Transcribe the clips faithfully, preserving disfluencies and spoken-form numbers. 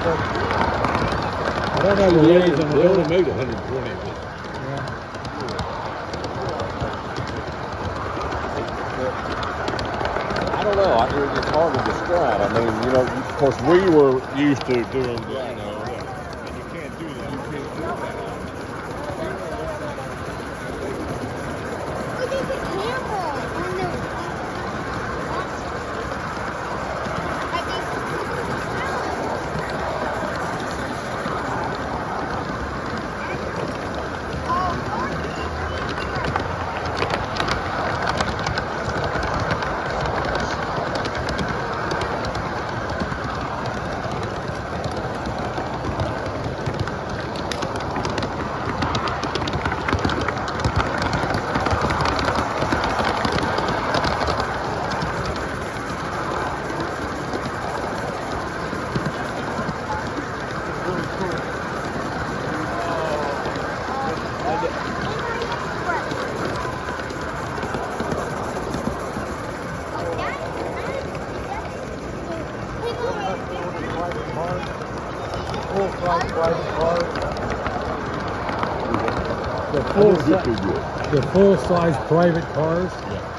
I don't know the ways on the They only building. made one hundred twenty. Yeah. I don't know. I, it- it's hard to describe. I mean, you know, of course, we were used to doing, the, you know, and you can't do that. You can't do that. Look at the camera on the. The full, That si- would be good. the full size private cars.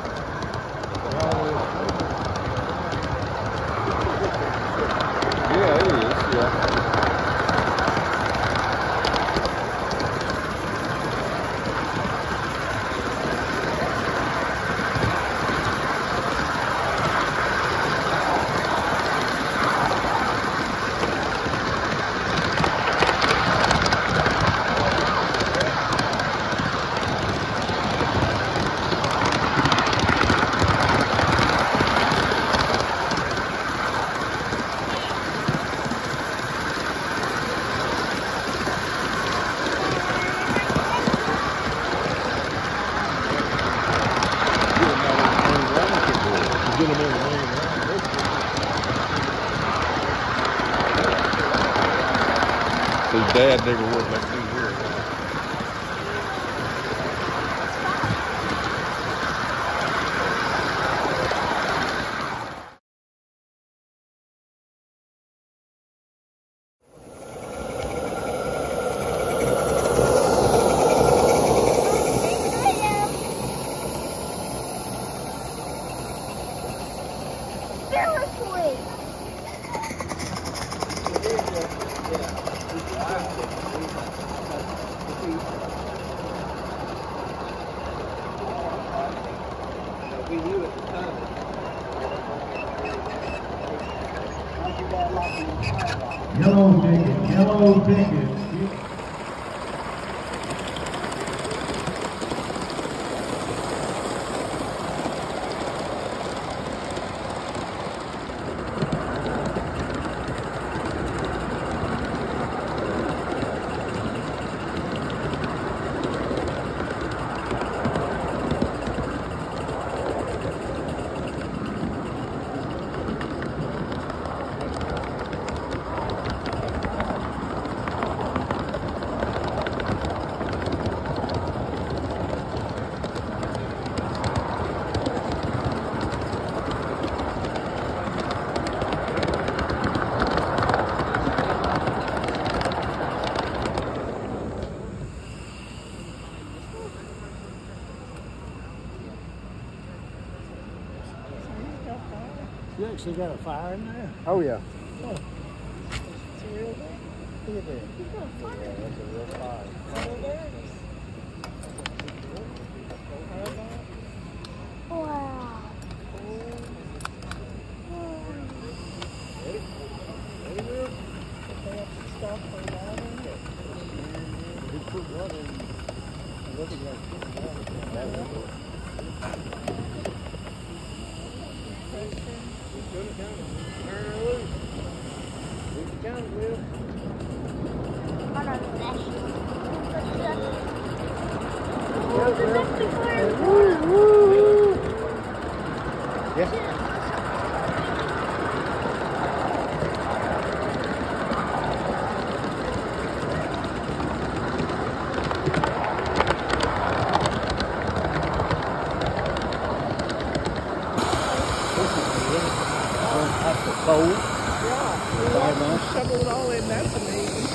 Yeah, it is. Yeah. Get them in the main line. His dad never would let me hear it. Yellow ticket, yellow ticket. You actually got a fire in there? Oh yeah. Oh. It's a real thing. Look at that. You got a fire. Yeah, that's a real fire. Oh, there it is. Wow. Stop for that. You put water in. Looking like Cold. yeah. pull it all in. That's amazing.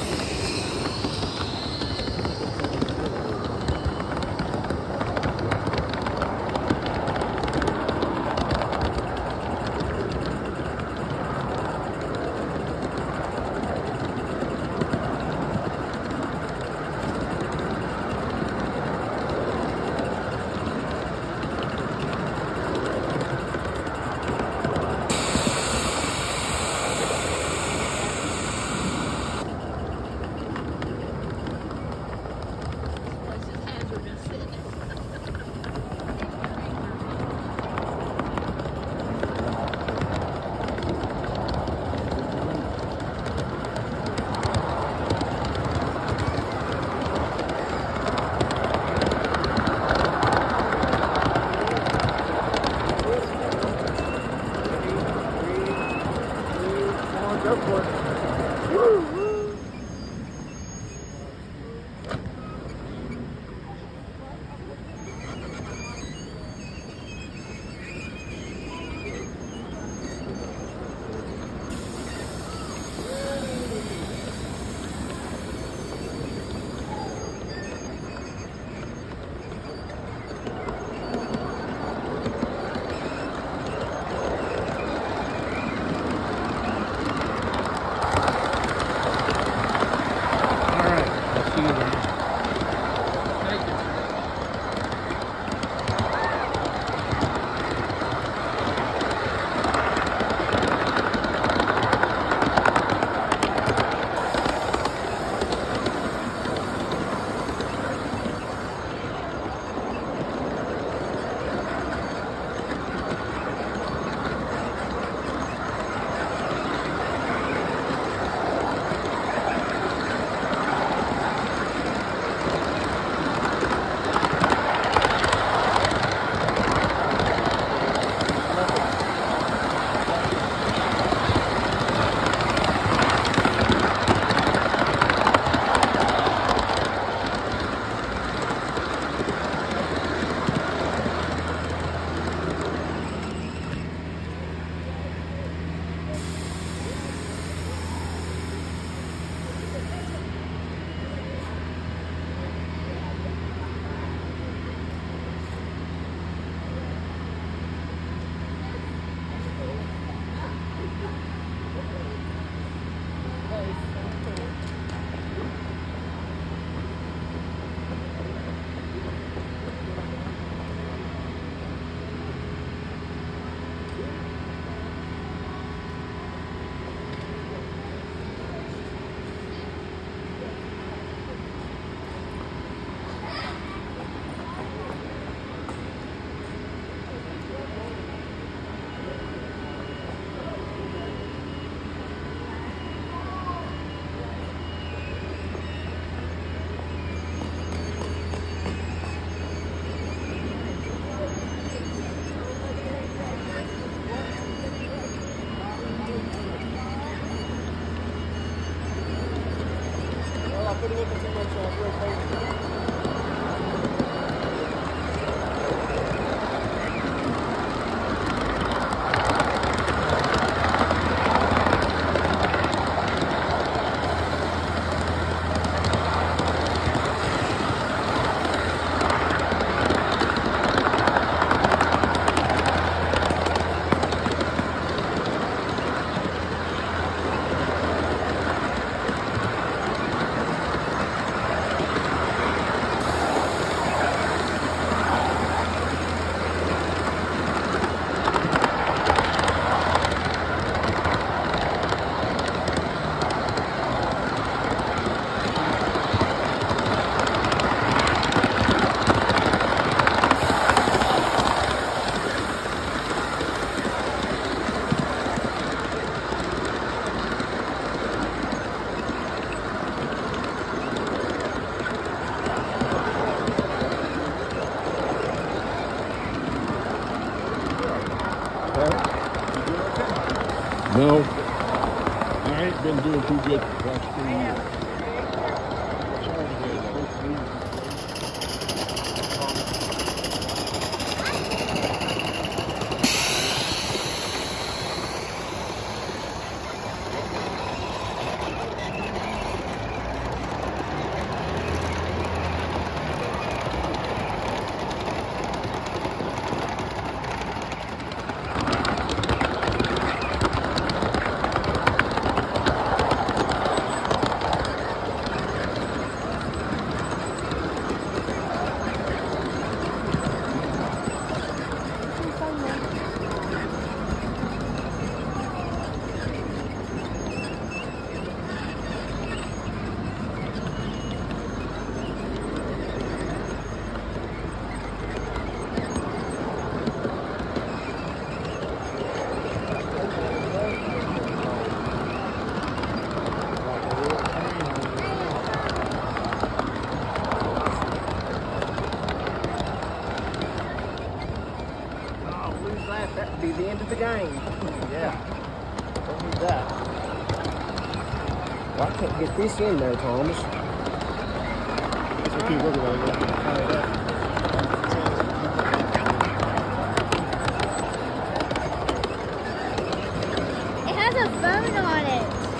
No, I ain't been doing too good the past three years. Well, I can't get this in there, Thomas. Let's keep looking at it. It has a phone on it.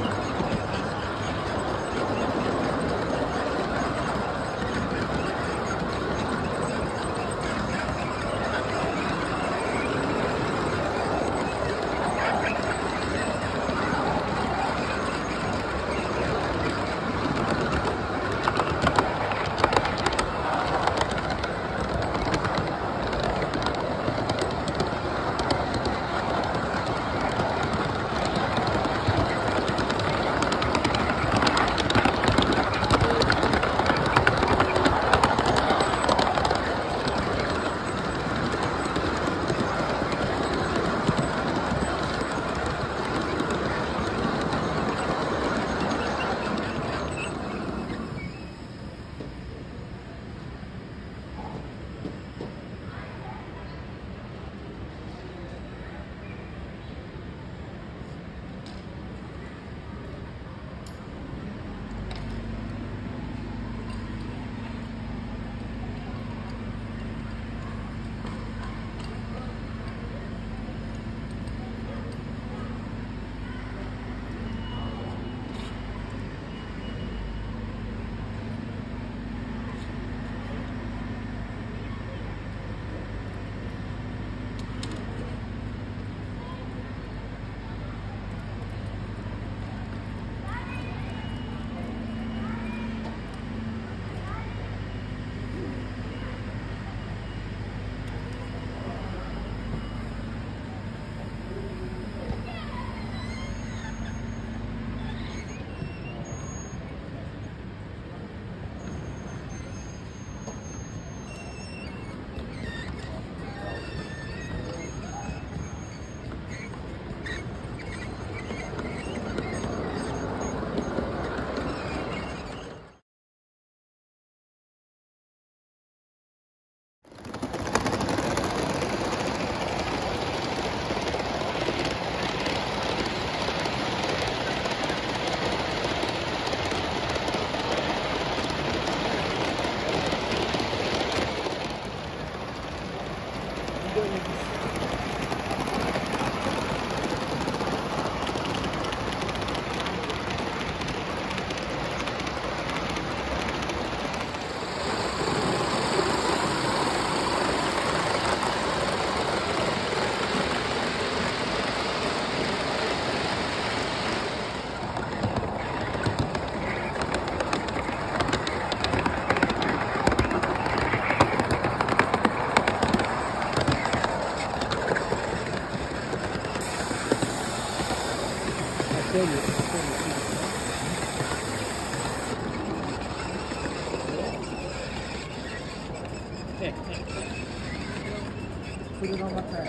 Put it on my pad.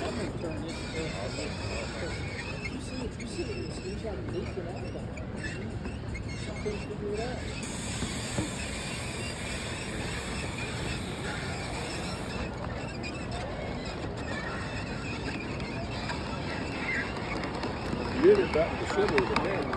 You see it, you see it, you see it, you leak it out. Couldn't figure it out. You hit it back in the center of the bed.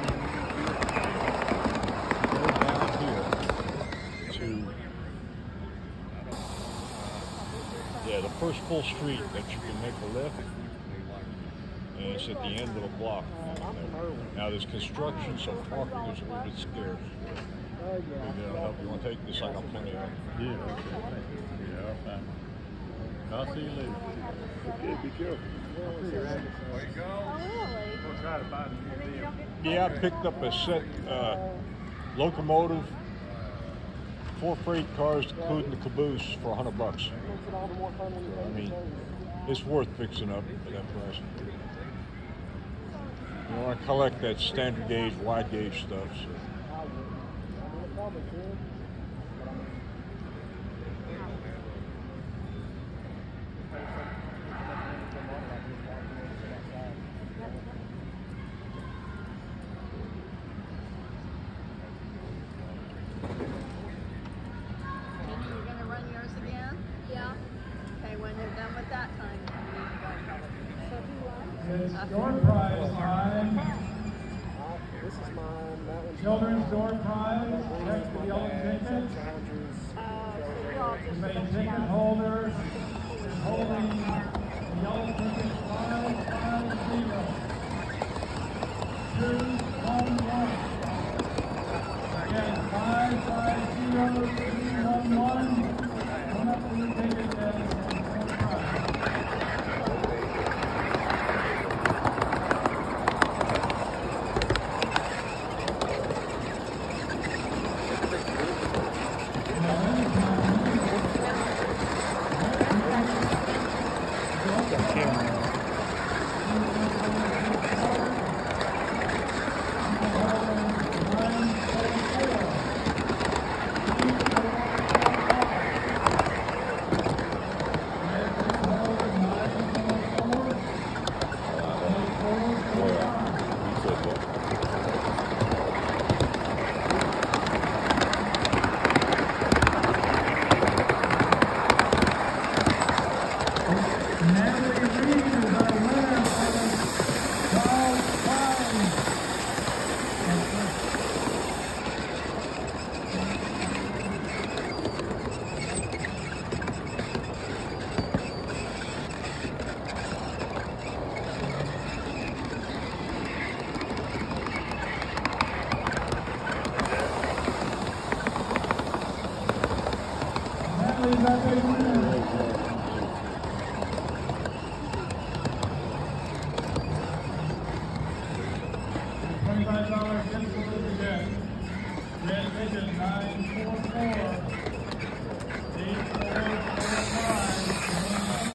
Yeah, the first full street that you can make a left, and it's at the end of the block. Now there's construction, so parking is a little bit scarce. And, you know, if you want to take this, I got plenty of it. Yeah, okay. Yeah, I'll find it. I'll see you later. Okay, be careful. There you go. We'll try to find a new deal. Yeah, I picked up a set uh, locomotive, four freight cars, including the caboose, for a hundred bucks. I mean, it's worth fixing up for that price. You want to collect that standard gauge, wide gauge stuff. So. It's door prize time. This is mine. Children's door prize, next to the yellow ticket. The main ticket holder is holding the yellow ticket five five zero. Two one one. Again, five five zero two one one. Come up to the ticket desk and door prize. twenty-five dollars gift again. Red Vision nine four four.